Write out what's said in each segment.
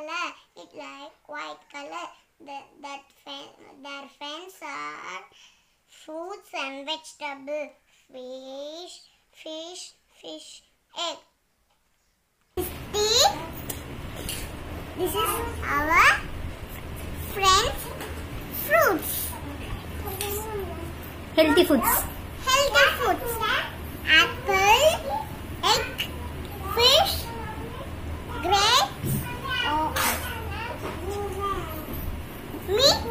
color. It like white color. Their friends are fruits and vegetables. Fish, egg. This is our friends' fruits. Healthy foods. Apple, egg, fish, grapes, meat,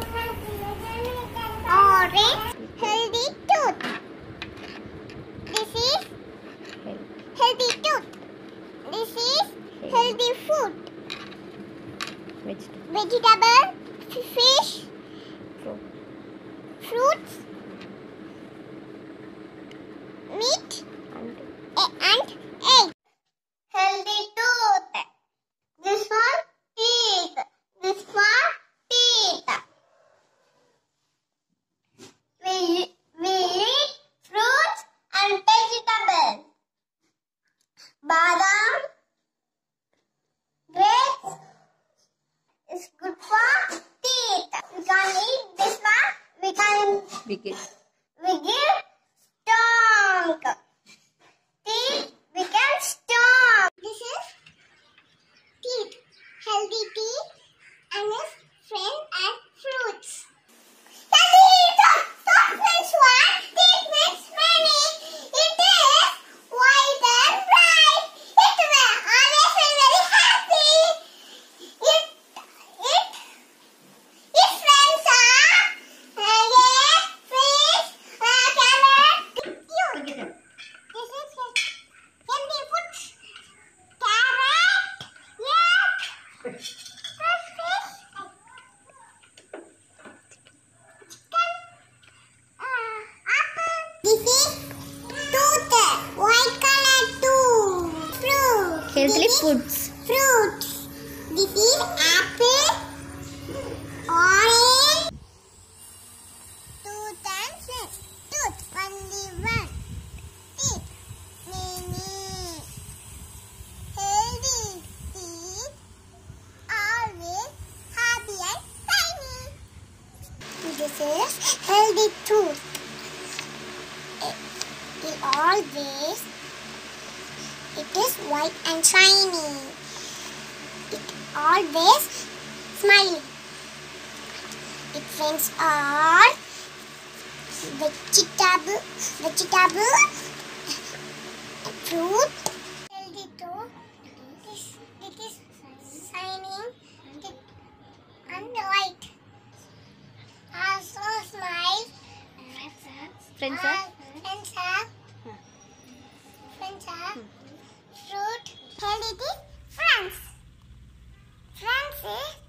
orange, healthy tooth. This is healthy tooth. This is healthy food. Vegetable, fish, fruits, meat, and egg. Healthy tooth. This one, teeth. This one, teeth. We eat fruits and vegetables. Badam, grapes is good for teeth. We can eat this one. We give strong. Teeth, we can strong. This is teeth. Healthy teeth and its friend and fruits. Healthy tooth. Soft means one. Teeth means many. It is white and bright. It will always be very happy. Its friends are egg, fish, carrot, cute. This is healthy foods. Carrot, egg, fish, chicken, apple. This is tooth, white color tooth. Fruit. Healthy foods. Fruits. This is apple, orange. Tooth and fish. Tooth, only one. Teeth, many. Healthy teeth, always happy and shiny. This is healthy tooth. It is white and shiny. It always smiling. Its friends are vegetable, fruit. Healthy tooth. It is shining and white. Also smile. Friends are fruit. Healthy friends. Friends is